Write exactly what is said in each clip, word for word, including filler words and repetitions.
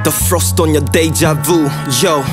The frost on your Dejavu, yo.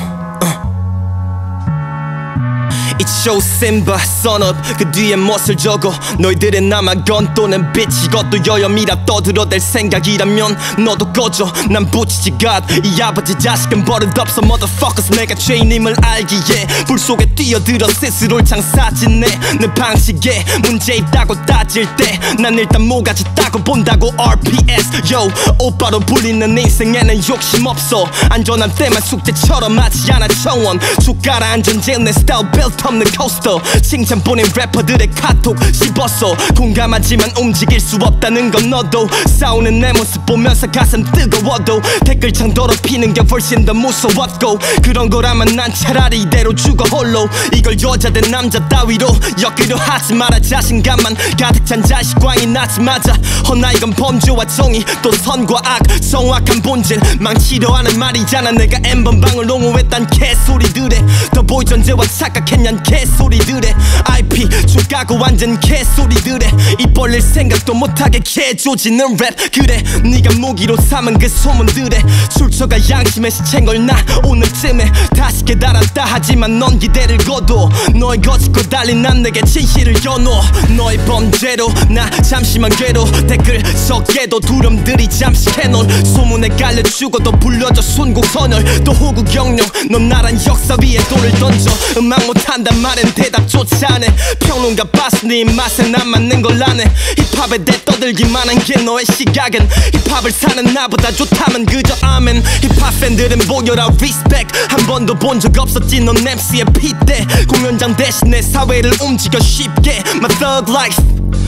It's Son Simba, son up. 그 뒤에 멋을 적어 너희들의 남아건 또는 빛. 이것도 여염이라 떠들어댈 생각이라면 너도 꺼져. 난 부치지 God. 이 아버지 자식은 버릇없어 motherfuckers. 내가 죄인임을 알기에 불 속에 뛰어들어 스스로를 장사짓네. 내 방식에 문제 있다고 따질 때 난 일단 뭐가지 따고 본다고 알 피 에스. Yo, 오빠로 불리는 인생에는 욕심 없어. 안전한 때만 숙제처럼 하지 않아 청원. 쭉 가라앉은 내 스타일 벨트 없는 코스터. 칭찬 보낸 래퍼들의 카톡 씹었어. 공감하지만 움직일 수 없다는 건 너도. 싸우는 내 모습 보면서 가슴 뜨거워도 댓글창 더럽히는 게 훨씬 더 무서웠고. 그런 거라면 난 차라리 이대로 죽어 홀로. 이걸 여자 대 남자 따위로 엮으려 하지 마라. 자신감만 가득 찬 자식광이 나지 맞아. 허나 이건 범죄와 정의 또 선과 악 정확한 본질 망치려 하는 말이잖아. 내가 엠번방을 옹호했단 개소리들에 더보이 전제와 착각했냔 개소리들에 아이피 족가고 완전 개소리들에 입 벌릴 생각도 못하게 개조지는 랩. 그래 네가 무기로 삼은 그 소문들에 출처가 양심의 시체인 걸 나 오늘쯤에 다시 깨달았다. 하지만 넌 기대를 거둬. 너의 거짓고 달린 난 내게 진실을 연호. 너의 범죄로 나 잠시만 괴로. 댓글 적게도 두려움들이 잠시 캐논. 소문에 깔려 죽어도 불려줘 순국선열. 또 호구경룡 넌 나란 역사 위에 돌을 던져. 음악 못한단 말엔 대답조차 안해. 평론가 봤어 네 입맛에 안 맞는 걸 아네. 힙합에 대 떠들기만 한 게 너의 시각은 힙합을 사는 나보다 좋다면 그저 아멘. 힙합 팬들은 모여라 리스펙. 한 번도 본 적 없었지 넌 엠씨의 핏대. 공연장 대신에 사회를 움직여 쉽게. My thug life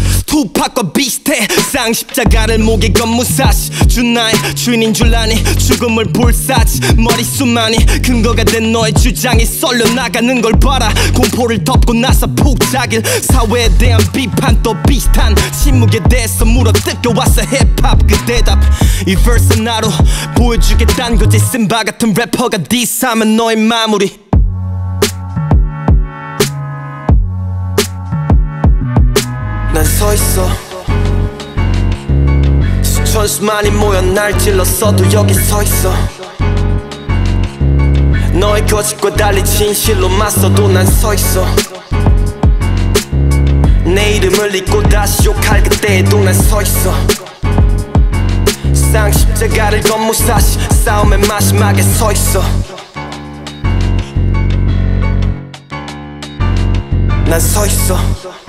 투팍과 비슷해. 쌍십자가를 목에 건 무사시. 준 나의 주인인 줄 아니. 죽음을 불사지 머릿수만이 근거가 된 너의 주장이 썰려 나가는 걸 봐라. 공포를 덮고 나서 푹 자길. 사회에 대한 비판 또 비슷한 침묵에 대해서 물어 뜯겨왔어 힙합 그 대답. 이 verse는 나로 보여주겠단 거지. 심바 같은 래퍼가 디스하면 너의 마무리. 난 서있어. 수천 수만이 모여 날 찔렀어도 여기 서있어. 너의 거짓과 달리 진실로 맞서도 난 서있어. 내 이름을 잊고 다시 욕할 그때에도 난 서있어. 쌍십자가를 건 무사시 싸움의 마지막에 서있어. 난 서있어.